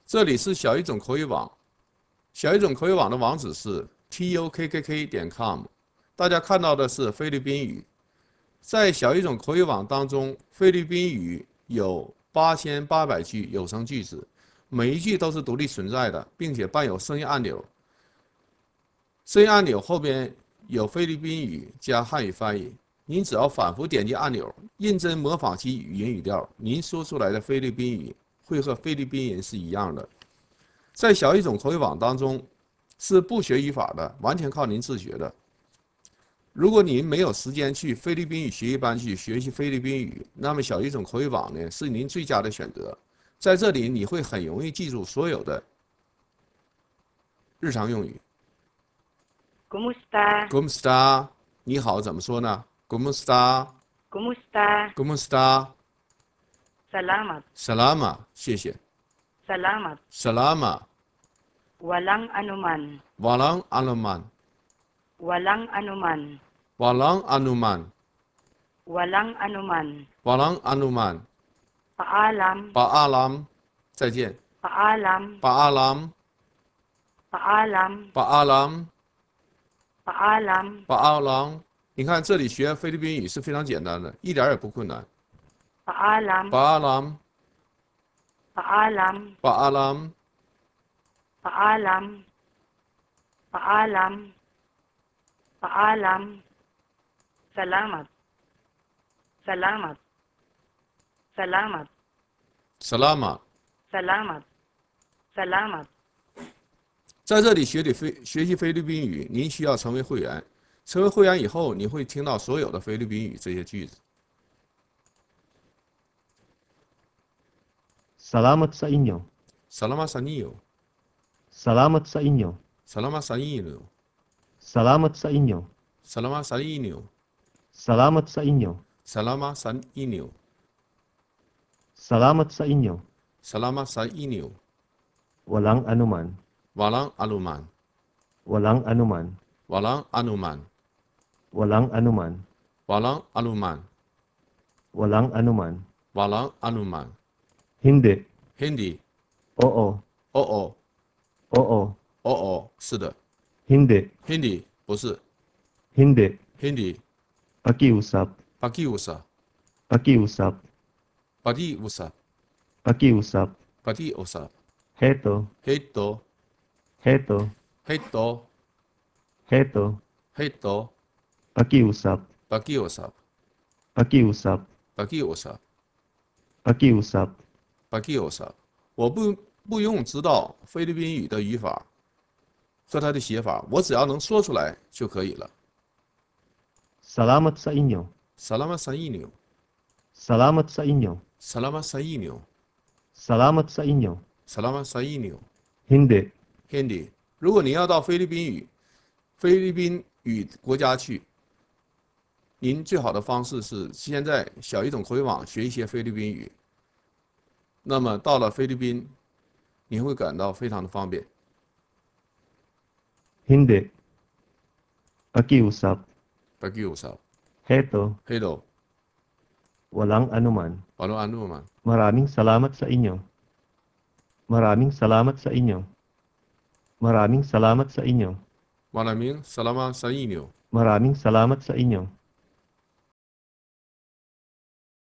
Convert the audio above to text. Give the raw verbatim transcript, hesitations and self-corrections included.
这里是小语种口语网，小语种口语网的网址是 t o k k k 点 com。大家看到的是菲律宾语。在小语种口语网当中，菲律宾语有八千八百句有声句子，每一句都是独立存在的，并且伴有声音按钮。声音按钮后边有菲律宾语加汉语翻译。您只要反复点击按钮，认真模仿其语音语调，您说出来的菲律宾语会和菲律宾人是一样的。在小语种口语网当中，是不学语法的，完全靠您自学的。如果您没有时间去菲律宾语学习班去学习菲律宾语，那么小语种口语网呢是您最佳的选择。在这里，你会很容易记住所有的日常用语。 Kumusta? Kumusta？ 你好，怎么说呢 ？Kumusta？ Kumusta? Kumusta？ Salamat. Salama， 谢谢。 Salamat. Salama。 Walang anuman. Walang anuman。 Walang anuman. Walang anuman。 Walang anuman. Walang anuman。 Paalam. Paalam， 再见。 Paalam. Paalam。 Paalam. Paalam。 Paalam. Paalam。 你看这里学菲律宾语是非常简单的，一点也不困难。 Paalam. Paalam。 Paalam. Paalam。 Paalam. Paalam. Paalam. Salamat. Salamat. Salamat. Salama。 Salamat. Salamat. 在这里学的菲学习菲律宾语，您需要成为会员。成为会员以后，你会听到所有的菲律宾语这些句子。 Salamat sa inyo. Salamat sa inyo。 Salamat sa inyo. Salamat sa inyo。 Salamat sa inyo. Salamat sa inyo。 Salamat sa inyo. Salamat sa inyo。 Salamat sa inyo. Salamat sa inyo。 Walang anuman. Walang anuman。 Walang anuman. Walang anuman。 Walang anuman. Walang anuman。 Walang anuman. Walang anuman。 Hindi. Hindi。 Oo. Oo。 Oo. Oo， 是的。 Hindi. Hindi 不是。 Hindi. Hindi。 Pakiusap. Pakiusap。 Pakiusap. Pakiusap。 Pakiusap. Pakiusap。 Heto. Heto。 Heto. Heto。 Heto. Heto。 Pakiusap. Pakiusap。 Pakiusap. Pakiusap。 Pakiusap. Pakiusap。 我不不用知道菲律宾语的语法和它的写法，我只要能说出来就可以了。 Salamat sa inyo. Salamat sa inyo。 Salamat sa inyo. Salamat sa inyo。 Salamat sa inyo. Salamat sa inyo。 Hindi. Hindi。 如果你要到菲律宾语菲律宾语国家去，您最好的方式是先在小语种口语网学一些菲律宾语。那么到了菲律宾，你会感到非常的方便。 Hindi. Pakiusap. Pakiusap。 Heto. Hello。 Walang anuman. Walang anuman。 Maraming salamat sa inyo. Maraming salamat sa inyo. Maraming salamat sa inyo. Maraming salamat sa inyo。 Maraming salamat sa inyo.